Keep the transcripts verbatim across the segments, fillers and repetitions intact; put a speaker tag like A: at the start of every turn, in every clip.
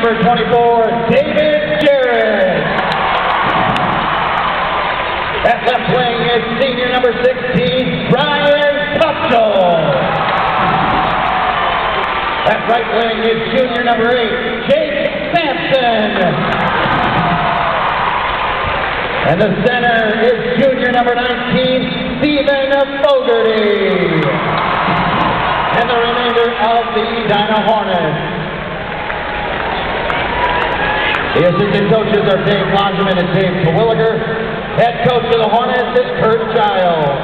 A: number twenty-four, David Jarrett. At left wing is senior number sixteen, Brian Tutchell. At right wing is junior number eight, Jake Sampson. And the center is junior number nineteen, Stephen Fogarty. And the remainder of the Edina Hornets. The assistant coaches are Dave Longeman and Dave Terwilliger. Head coach of the Hornets is Kurt Giles.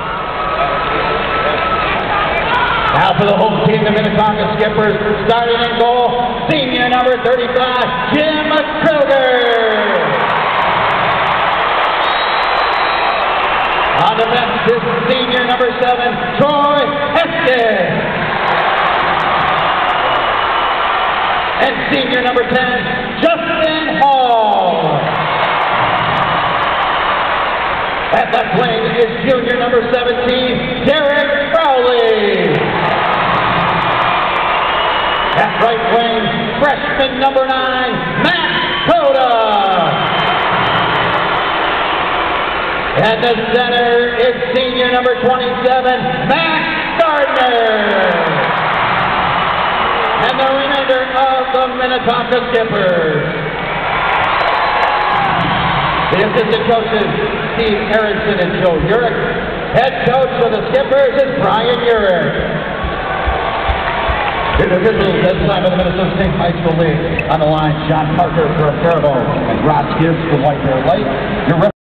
A: Now for the home team, the Minnetonka Skippers, starting in goal, senior number thirty-five, Jim Kruger. On the bench is senior number seven, Troy Estes. And senior number ten, Justin Hall. At left wing is junior number seventeen, Derek Crowley. At right wing, freshman number nine, Matt Coda. And the center is senior number twenty-seven, Matt Gardner. And the remainder of the Minnetonka Skippers. The assistant coaches, Steve Aronson and Joe Urich. Head coach for the Skippers is Brian Urich. Individuals this time of the Minnesota State High School League. On the line, John Parker for Faribault and Ross Gibbs for White Bear Lake. Your